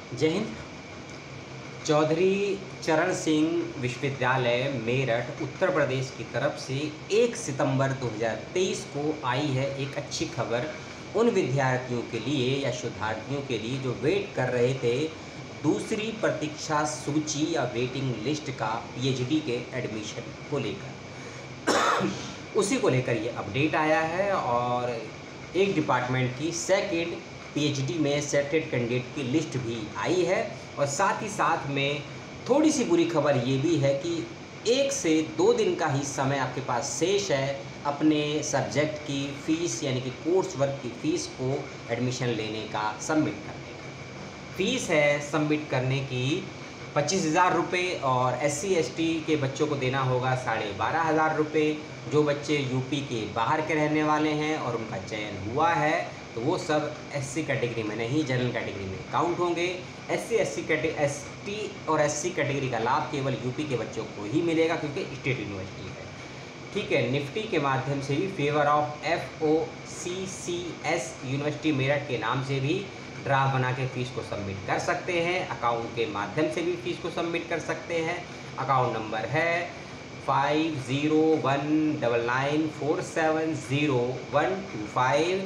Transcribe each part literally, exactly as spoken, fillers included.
जय हिंद। चौधरी चरण सिंह विश्वविद्यालय मेरठ उत्तर प्रदेश की तरफ से एक सितंबर दो हज़ार तेईस को आई है एक अच्छी खबर उन विद्यार्थियों के लिए या शोधार्थियों के लिए जो वेट कर रहे थे दूसरी प्रतीक्षा सूची या वेटिंग लिस्ट का पीएचडी के एडमिशन को लेकर उसी को लेकर ये अपडेट आया है। और एक डिपार्टमेंट की सेकेंड पीएचडी में सेलेक्टेड कैंडिडेट की लिस्ट भी आई है। और साथ ही साथ में थोड़ी सी बुरी खबर ये भी है कि एक से दो दिन का ही समय आपके पास शेष है अपने सब्जेक्ट की फ़ीस यानी कि कोर्स वर्क की फ़ीस को एडमिशन लेने का सबमिट करने का। फ़ीस है सबमिट करने की पच्चीस हज़ार रुपये और एस सी एस टी के बच्चों को देना होगा साढ़े बारह हज़ार रुपये। जो बच्चे यूपी के बाहर के रहने वाले हैं और उनका चयन हुआ है तो वो सब एससी कैटेगरी में नहीं जनरल कैटेगरी में काउंट होंगे। एससी एससी कैटेगरी एसटी और एससी कैटेगरी का लाभ केवल यूपी के बच्चों को ही मिलेगा क्योंकि स्टेट यूनिवर्सिटी है। ठीक है, निफ्टी के माध्यम से भी favour of F O C C S university Meerut के नाम से भी ड्राफ्ट बना के फ़ीस को सबमिट कर सकते हैं। अकाउंट के माध्यम से भी फ़ीस को सबमिट कर सकते हैं। अकाउंट नंबर है five zero one double nine four seven zero one two five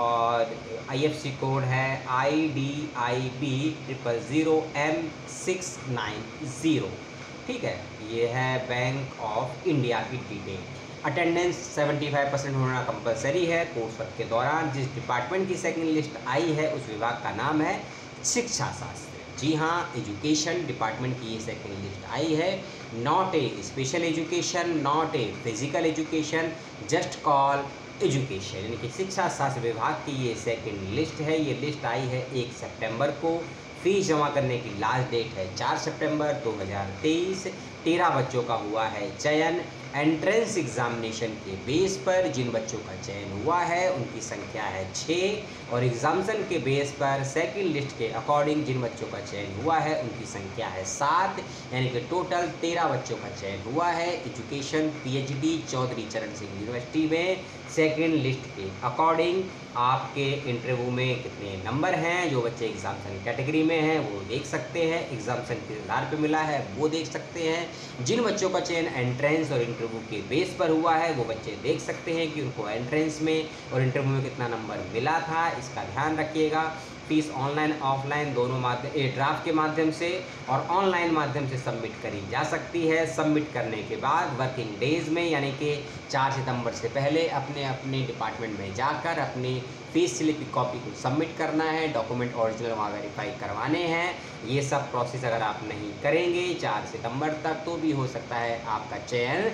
और आईएफएससी कोड है I D I B triple zero M six nine zero. ठीक है, ये है बैंक ऑफ इंडिया की डिटेल। अटेंडेंस पचहत्तर परसेंट होना कंपलसरी है कोर्स वर्क के दौरान। जिस डिपार्टमेंट की सेकंड लिस्ट आई है उस विभाग का नाम है शिक्षा शास्त्र। जी हाँ, एजुकेशन डिपार्टमेंट की ये सेकंड लिस्ट आई है। Not a special education, not a physical education, just call education यानी कि शिक्षा शास्त्र विभाग की ये सेकंड लिस्ट है। ये लिस्ट आई है एक सितंबर को। फीस जमा करने की लास्ट डेट है चार सितंबर दो हज़ार तेईस। तेरह बच्चों का हुआ है चयन। एंट्रेंस एग्जामिनेशन के बेस पर जिन बच्चों का चयन हुआ है उनकी संख्या है छः और एग्जामिनेशन के बेस पर सेकंड लिस्ट के अकॉर्डिंग जिन बच्चों का चयन हुआ है उनकी संख्या है सात, यानी कि टोटल तेरह बच्चों का चयन हुआ है education PhD Chaudhary Charan Singh university में। सेकंड लिस्ट के अकॉर्डिंग आपके इंटरव्यू में कितने नंबर हैं, जो बच्चे एग्जामिनेशन कैटेगरी में हैं वो देख सकते हैं, एग्जामिनेशन के आधार पे मिला है वो देख सकते हैं। जिन बच्चों का चयन एंट्रेंस और इंटरव्यू के बेस पर हुआ है वो बच्चे देख सकते हैं कि उनको एंट्रेंस में और इंटरव्यू में कितना नंबर मिला था, इसका ध्यान रखिएगा। फीस ऑनलाइन ऑफलाइन दोनों माध्यम ड्राफ्ट के माध्यम से और ऑनलाइन माध्यम से सबमिट करी जा सकती है। सबमिट करने के बाद वर्किंग डेज में यानी कि चार सितंबर से पहले अपने अपने डिपार्टमेंट में जाकर अपनी फीस स्लिप की कॉपी को सबमिट करना है। डॉक्यूमेंट ओरिजिनल वहाँ वेरीफाई करवाने हैं। ये सब प्रोसेस अगर आप नहीं करेंगे चार सितंबर तक तो भी हो सकता है आपका चयन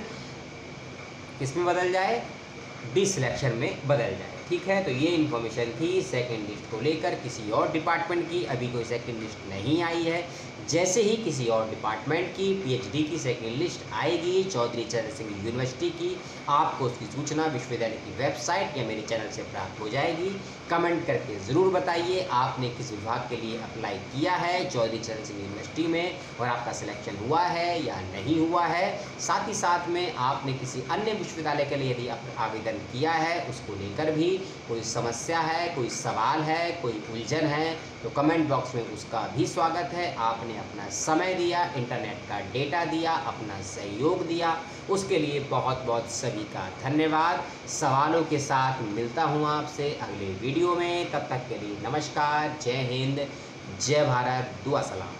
किसमें बदल जाए, डिसलेक्शन में बदल जाए। ठीक है, तो ये इन्फॉर्मेशन थी सेकंड लिस्ट को लेकर। किसी और डिपार्टमेंट की अभी कोई सेकंड लिस्ट नहीं आई है। जैसे ही किसी और डिपार्टमेंट की पीएचडी की सेकंड लिस्ट आएगी चौधरी चरण सिंह यूनिवर्सिटी की, आपको उसकी सूचना विश्वविद्यालय की वेबसाइट या मेरे चैनल से प्राप्त हो जाएगी। कमेंट करके ज़रूर बताइए आपने किस विभाग के लिए अप्लाई किया है चौधरी चरण सिंह यूनिवर्सिटी में और आपका सिलेक्शन हुआ है या नहीं हुआ है। साथ ही साथ में आपने किसी अन्य विश्वविद्यालय के लिए यदि आवेदन किया है उसको लेकर भी कोई समस्या है, कोई सवाल है, कोई उलझन है तो कमेंट बॉक्स में उसका भी स्वागत है। आपने अपना समय दिया, इंटरनेट का डेटा दिया, अपना सहयोग दिया, उसके लिए बहुत बहुत सभी का धन्यवाद। सवालों के साथ मिलता हूँ आपसे अगले वीडियो में। तब तक के लिए नमस्कार, जय हिंद, जय भारत, दुआ सलाम।